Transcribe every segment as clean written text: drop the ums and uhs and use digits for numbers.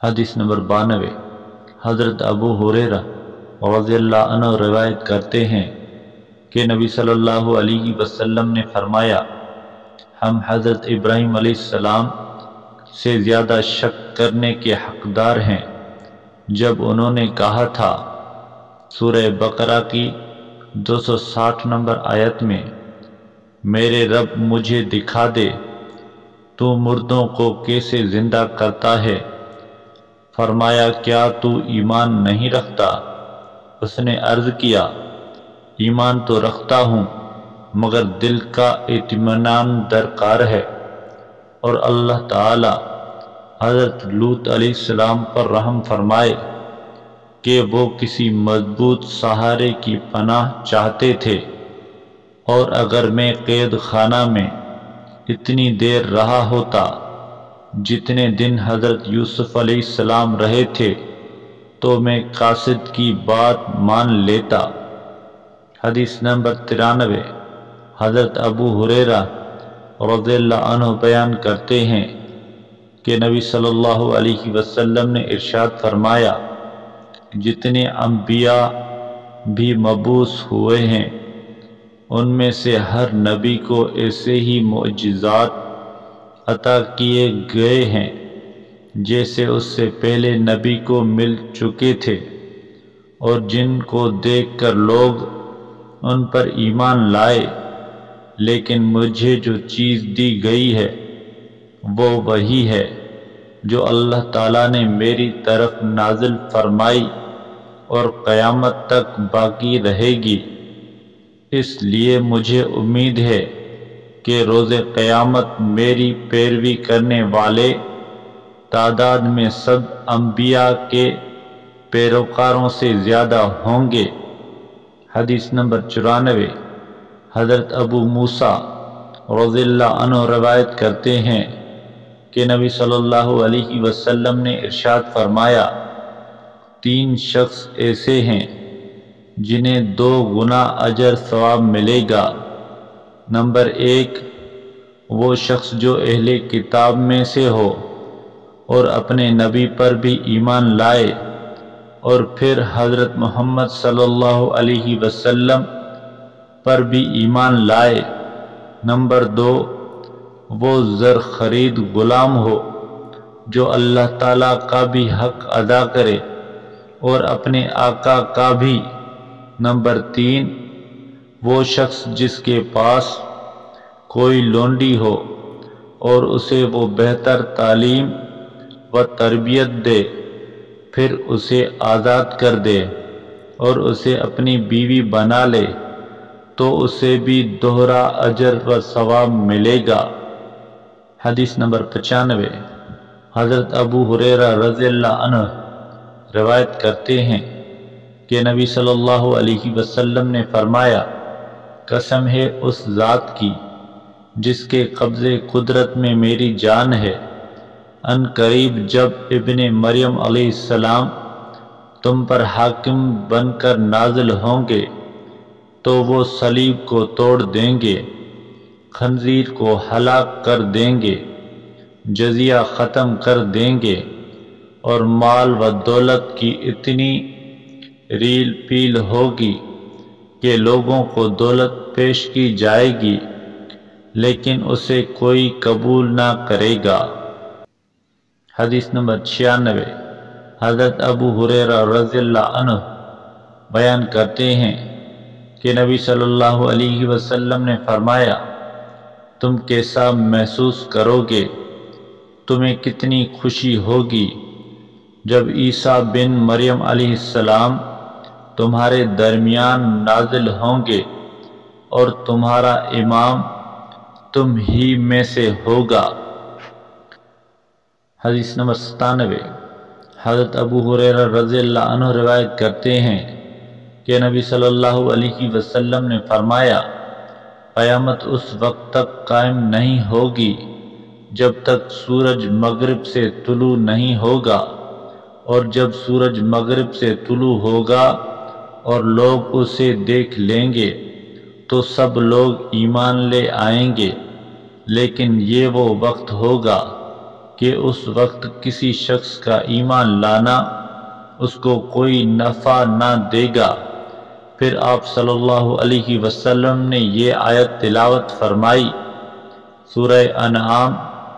حدیث نمبر 92۔ حضرت ابو ہریرہ رضی اللہ عنہ روایت کرتے ہیں کہ نبی صلی اللہ علیہ وسلم نے فرمایا، ہم حضرت ابراہیم علیہ السلام سے زیادہ شک کرنے کے حقدار ہیں جب انہوں نے کہا تھا سورہ بقرہ کی 260 نمبر آیت میں، میرے رب مجھے دکھا دے تو مردوں کو کیسے زندہ کرتا ہے۔ فرمایا، کیا تو ایمان نہیں رکھتا؟ اس نے عرض کیا، ایمان تو رکھتا ہوں مگر دل کا اطمینان درکار ہے۔ اور اللہ تعالی حضرت لوط علیہ السلام پر رحم فرمائے کہ وہ کسی مضبوط سہارے کی پناہ چاہتے تھے، اور اگر میں قید خانہ میں اتنی دیر رہا ہوتا جتنے دن حضرت یوسف علیہ السلام رہے تھے تو میں قاصد کی بات مان لیتا۔ حدیث نمبر 93۔ حضرت ابو ہریرہ رضی اللہ عنہ بیان کرتے ہیں کہ نبی صلی اللہ علیہ وسلم نے ارشاد فرمایا، جتنے انبیاء بھی مبعوث ہوئے ہیں ان میں سے ہر نبی کو ایسے ہی معجزات عطا کیے گئے ہیں جیسے اس سے پہلے نبی کو مل چکے تھے، اور جن کو دیکھ کر لوگ ان پر ایمان لائے، لیکن مجھے جو چیز دی گئی ہے وہ وہی ہے جو اللہ تعالیٰ نے میری طرف نازل فرمائی اور قیامت تک باقی رہے گی۔ اس لیے مجھے امید ہے کہ روز قیامت میری پیروی کرنے والے تعداد میں سب انبیاء کے پیروکاروں سے زیادہ ہوں گے۔ حدیث نمبر 94۔ حضرت ابو موسیٰ رضی اللہ عنہ روایت کرتے ہیں کہ نبی صلی اللہ علیہ وسلم نے ارشاد فرمایا، 3 شخص ایسے ہیں جنہیں 2 گنا اجر ثواب ملے گا۔ نمبر 1، وہ شخص جو اہل کتاب میں سے ہو اور اپنے نبی پر بھی ایمان لائے، اور پھر حضرت محمد صلی اللہ علیہ وسلم پر بھی ایمان لائے۔ نمبر 2، وہ زر خرید غلام ہو جو اللہ تعالیٰ کا بھی حق ادا کرے اور اپنے آقا کا بھی۔ نمبر 3، وہ شخص جس کے پاس کوئی لونڈی ہو اور اسے وہ بہتر تعلیم و تربیت دے، پھر اسے آزاد کر دے اور اسے اپنی بیوی بنا لے تو اسے بھی دوہرا اجر و ثواب ملے گا۔ حدیث نمبر 95۔ حضرت ابو ہریرہ رضی اللہ عنہ روایت کرتے ہیں کہ نبی صلی اللہ علیہ وسلم نے فرمایا، قسم ہے اس ذات کی جس کے قبضے قدرت میں میری جان ہے، ان قریب جب ابن مریم علیہ السلام تم پر حاکم بن کر نازل ہوں گے تو وہ صلیب کو توڑ دیں گے، خنزیر کو ہلاک کر دیں گے، جزیہ ختم کر دیں گے، اور مال و دولت کی اتنی ریل پیل ہوگی کہ لوگوں کو دولت پیش کی جائے گی لیکن اسے کوئی قبول نہ کرے گا۔ حدیث نمبر 96۔ حضرت ابو ہریرہ رضی اللہ عنہ بیان کرتے ہیں کہ نبی صلی اللہ علیہ وسلم نے فرمایا، تم کیسا محسوس کرو گے، تمہیں کتنی خوشی ہوگی جب عیسیٰ بن مریم علیہ السلام تمہارے درمیان نازل ہوں گے اور تمہارا امام تم ہی میں سے ہوگا۔ حدیث نمبر 97۔ حضرت ابو ہریرہ رضی اللہ عنہ روایت کرتے ہیں کہ نبی صلی اللہ علیہ وسلم نے فرمایا، قیامت اس وقت تک قائم نہیں ہوگی جب تک سورج مغرب سے طلوع نہیں ہوگا، اور جب سورج مغرب سے طلوع ہوگا اور لوگ اسے دیکھ لیں گے تو سب لوگ ایمان لے آئیں گے، لیکن یہ وہ وقت ہوگا کہ اس وقت کسی شخص کا ایمان لانا اس کو کوئی نفع نہ دے گا۔ پھر آپ صلی اللہ علیہ وسلم نے یہ آیت تلاوت فرمائی، سورہ انعام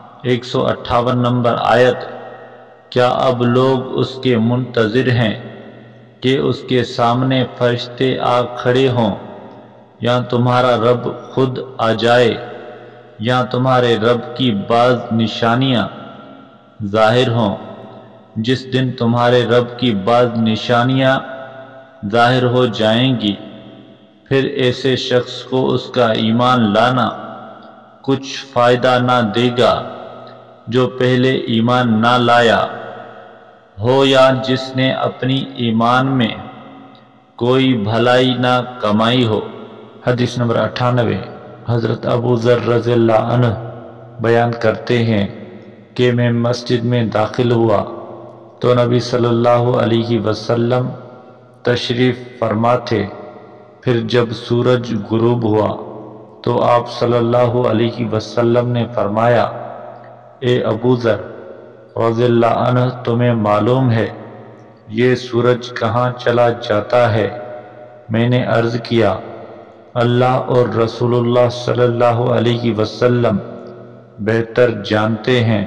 158 نمبر آیت، کیا اب لوگ اس کے منتظر ہیں کہ اس کے سامنے فرشتے آ کھڑے ہوں، یا تمہارا رب خود آ جائے، یا تمہارے رب کی بعض نشانیاں ظاہر ہوں۔ جس دن تمہارے رب کی بعض نشانیاں ظاہر ہو جائیں گی، پھر ایسے شخص کو اس کا ایمان لانا کچھ فائدہ نہ دے گا جو پہلے ایمان نہ لایا ہو، یا جس نے اپنی ایمان میں کوئی بھلائی نہ کمائی ہو۔ حدیث نمبر 98۔ حضرت ابو ذر رضی اللہ عنہ بیان کرتے ہیں کہ میں مسجد میں داخل ہوا تو نبی صلی اللہ علیہ وسلم تشریف فرما تھے۔ پھر جب سورج غروب ہوا تو آپ صلی اللہ علیہ وسلم نے فرمایا، اے ابو ذر رضی اللہ عنہ، تمہیں معلوم ہے یہ سورج کہاں چلا جاتا ہے؟ میں نے عرض کیا، اللہ اور رسول اللہ صلی اللہ علیہ وسلم بہتر جانتے ہیں۔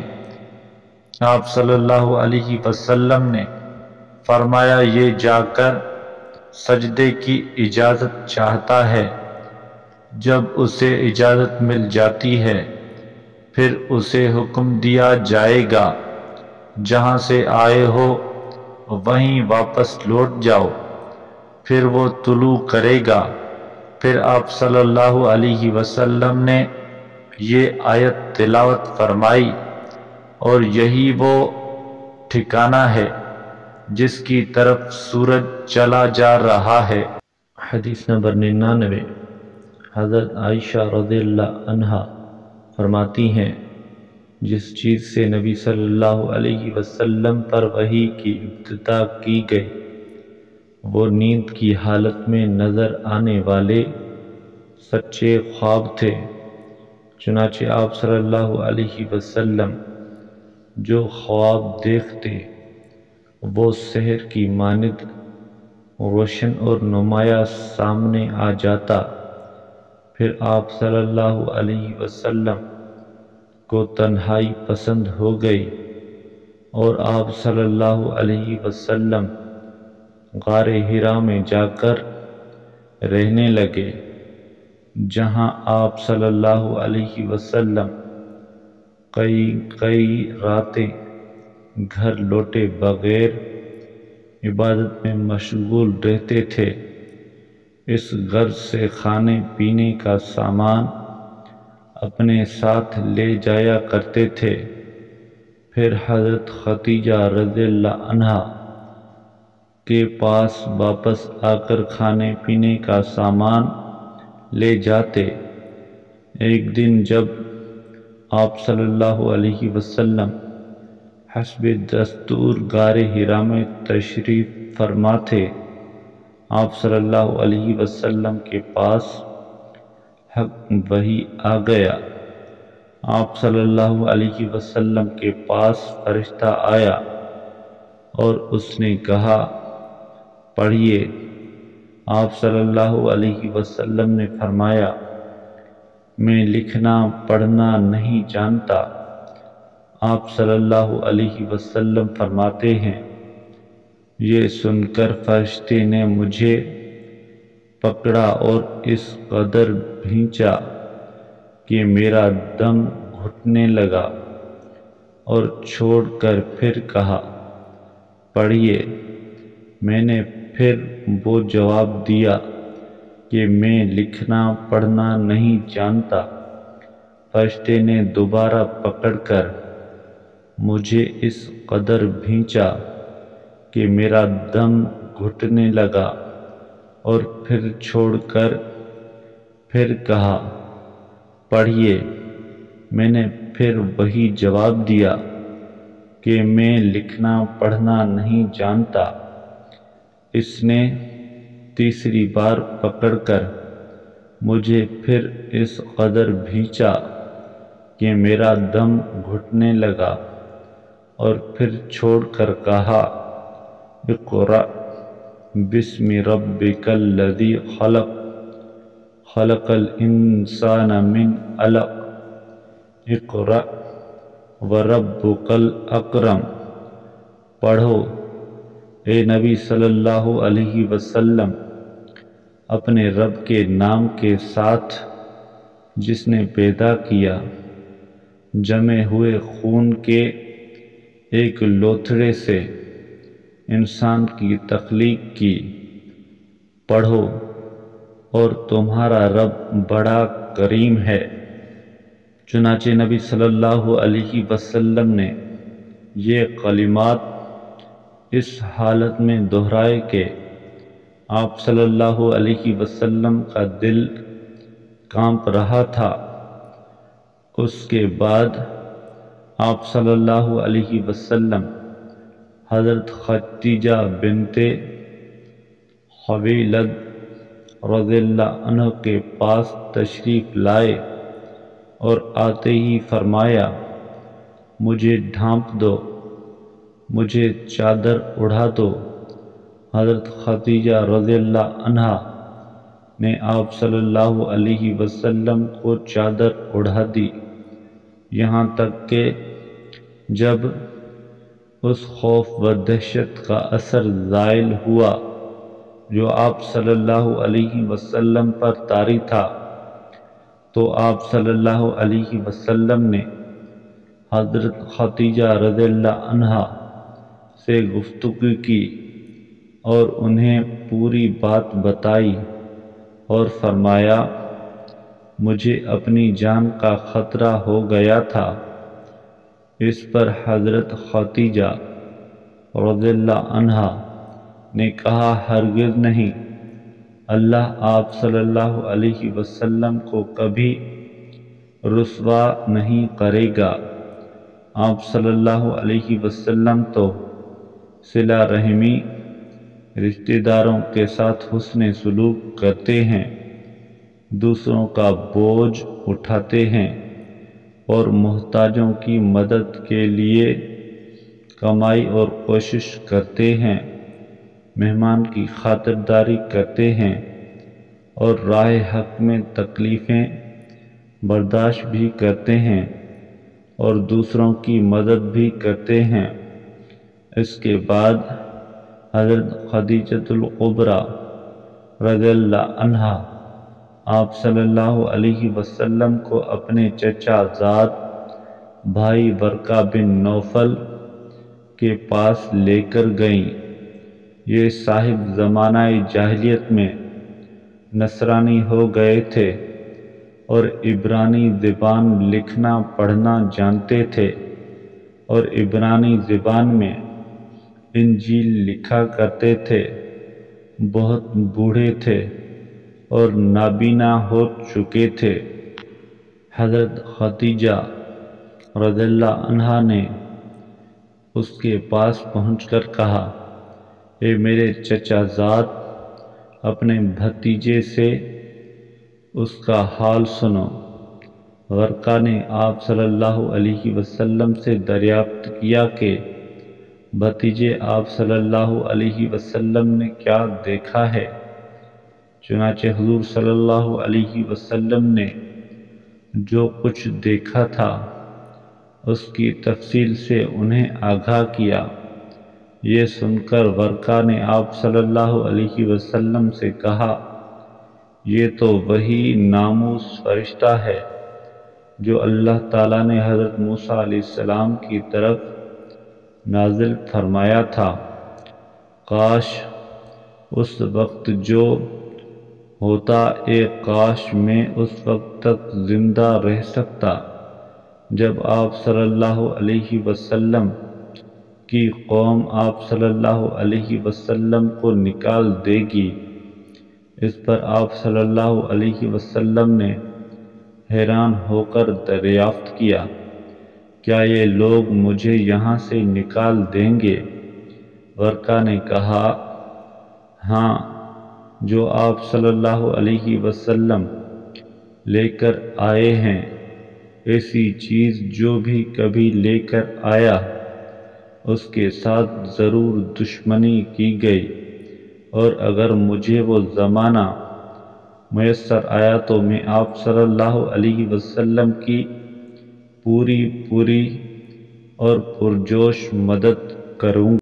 آپ صلی اللہ علیہ وسلم نے فرمایا، یہ جا کر سجدے کی اجازت چاہتا ہے۔ جب اسے اجازت مل جاتی ہے پھر اسے حکم دیا جائے گا، جہاں سے آئے ہو وہیں واپس لوٹ جاؤ۔ پھر وہ طلوع کرے گا۔ پھر آپ صلی اللہ علیہ وسلم نے یہ آیت تلاوت فرمائی، اور یہی وہ ٹھکانہ ہے جس کی طرف سورج چلا جا رہا ہے۔ حدیث نمبر 99۔ حضرت عائشہ رضی اللہ عنہا فرماتی ہیں، جس چیز سے نبی صلی اللہ علیہ وسلم پر وحی کی ابتدا کی گئی وہ نیند کی حالت میں نظر آنے والے سچے خواب تھے۔ چنانچہ آپ صلی اللہ علیہ وسلم جو خواب دیکھتے وہ سحر کی مانند روشن اور نمایاں سامنے آ جاتا۔ پھر آپ صلی اللہ علیہ وسلم کو تنہائی پسند ہو گئی اور آپ صلی اللہ علیہ وسلم غار حرا میں جا کر رہنے لگے، جہاں آپ صلی اللہ علیہ وسلم کئی راتیں گھر لوٹے بغیر عبادت میں مشغول رہتے تھے۔ اس غرض سے کھانے پینے کا سامان اپنے ساتھ لے جایا کرتے تھے۔ پھر حضرت خدیجہ رضی اللہ عنہا کے پاس واپس آ کر کھانے پینے کا سامان لے جاتے۔ ایک دن جب آپ صلی اللہ علیہ وسلم حسب دستور غار حرا میں تشریف فرما تھے، آپ صلی اللہ علیہ وسلم کے پاس حق وحی آ گیا۔ آپ صلی اللہ علیہ وسلم کے پاس فرشتہ آیا اور اس نے کہا، پڑھیے۔ آپ صلی اللہ علیہ وسلم نے فرمایا، میں لکھنا پڑھنا نہیں جانتا۔ آپ صلی اللہ علیہ وسلم فرماتے ہیں، یہ سن کر فرشتے نے مجھے پکڑا اور اس قدر بھینچا کہ میرا دم گھٹنے لگا، اور چھوڑ کر پھر کہا، پڑھیے۔ میں نے پھر وہ جواب دیا کہ میں لکھنا پڑھنا نہیں جانتا۔ فرشتے نے دوبارہ پکڑ کر مجھے اس قدر بھینچا کہ میرا دم گھٹنے لگا، اور پھر چھوڑ کر پھر کہا، پڑھیے۔ میں نے پھر وہی جواب دیا کہ میں لکھنا پڑھنا نہیں جانتا۔ اس نے تیسری بار پکڑ کر مجھے پھر اس قدر بھینچا کہ میرا دم گھٹنے لگا، اور پھر چھوڑ کر کہا اقرأ بسم ربک الذی خلق خلق الانسان من علق اقرأ وربک الاکرم۔ پڑھو اے نبی صلی اللہ علیہ وسلم اپنے رب کے نام کے ساتھ جس نے پیدا کیا جمے ہوئے خون کے ایک لوتھڑے سے انسان کی تخلیق کی۔ پڑھو اور تمہارا رب بڑا کریم ہے۔ چنانچہ نبی صلی اللہ علیہ وسلم نے یہ کلمات اس حالت میں دہرائے کہ آپ صلی اللہ علیہ وسلم کا دل کانپ رہا تھا۔ اس کے بعد آپ صلی اللہ علیہ وسلم حضرت خدیجہ بنت خویلد رضی اللہ عنہ کے پاس تشریف لائے اور آتے ہی فرمایا مجھے ڈھانپ دو، مجھے چادر اڑھا دو۔ حضرت خدیجہ رضی اللہ عنہا نے آپ صلی اللہ علیہ وسلم کو چادر اڑھا دی، یہاں تک کہ جب اس خوف و دہشت کا اثر زائل ہوا جو آپ صلی اللہ علیہ وسلم پر طاری تھا، تو آپ صلی اللہ علیہ وسلم نے حضرت خدیجہ رضی اللہ عنہا سے گفتگو کی اور انہیں پوری بات بتائی اور فرمایا مجھے اپنی جان کا خطرہ ہو گیا تھا۔ اس پر حضرت خدیجہ رضی اللہ عنہا نے کہا ہرگز نہیں، اللہ آپ صلی اللہ علیہ وسلم کو کبھی رسوا نہیں کرے گا۔ آپ صلی اللہ علیہ وسلم تو صلہ رحمی، رشتہ داروں کے ساتھ حسن سلوک کرتے ہیں، دوسروں کا بوجھ اٹھاتے ہیں اور محتاجوں کی مدد کے لیے کمائی اور کوشش کرتے ہیں، مہمان کی خاطرداری کرتے ہیں اور راہ حق میں تکلیفیں برداشت بھی کرتے ہیں اور دوسروں کی مدد بھی کرتے ہیں۔ اس کے بعد حضرت خدیجہ الکبریٰ رضی اللہ عنہا آپ صلی اللہ علیہ وسلم کو اپنے چچا زاد بھائی ورقہ بن نوفل کے پاس لے کر گئیں۔ یہ صاحب زمانہ جاہلیت میں نصرانی ہو گئے تھے اور عبرانی زبان لکھنا پڑھنا جانتے تھے اور عبرانی زبان میں انجیل لکھا کرتے تھے۔ بہت بوڑھے تھے اور نابینا ہو چکے تھے۔ حضرت خدیجہ رضی اللہ عنہا نے اس کے پاس پہنچ کر کہا اے میرے چچا زاد، اپنے بھتیجے سے اس کا حال سنو۔ ورقہ نے آپ صلی اللہ علیہ وسلم سے دریافت کیا کہ بھتیجے آپ صلی اللہ علیہ وسلم نے کیا دیکھا ہے؟ چنانچہ حضور صلی اللہ علیہ وسلم نے جو کچھ دیکھا تھا اس کی تفصیل سے انہیں آگاہ کیا۔ یہ سن کر ورقہ نے آپ صلی اللہ علیہ وسلم سے کہا یہ تو وہی ناموس فرشتہ ہے جو اللہ تعالیٰ نے حضرت موسیٰ علیہ السلام کی طرف نازل فرمایا تھا۔ کاش اس وقت جو ہوتا، اے کاش میں اس وقت تک زندہ رہ سکتا جب آپ صلی اللہ علیہ وسلم کی قوم آپ صلی اللہ علیہ وسلم کو نکال دے گی۔ اس پر آپ صلی اللہ علیہ وسلم نے حیران ہو کر دریافت کیا کیا یہ لوگ مجھے یہاں سے نکال دیں گے؟ ورقہ نے کہا ہاں، جو آپ صلی اللہ علیہ وسلم لے کر آئے ہیں، ایسی چیز جو بھی کبھی لے کر آیا اس کے ساتھ ضرور دشمنی کی گئی، اور اگر مجھے وہ زمانہ میسر آیا تو میں آپ صلی اللہ علیہ وسلم کی پوری اور پرجوش مدد کروں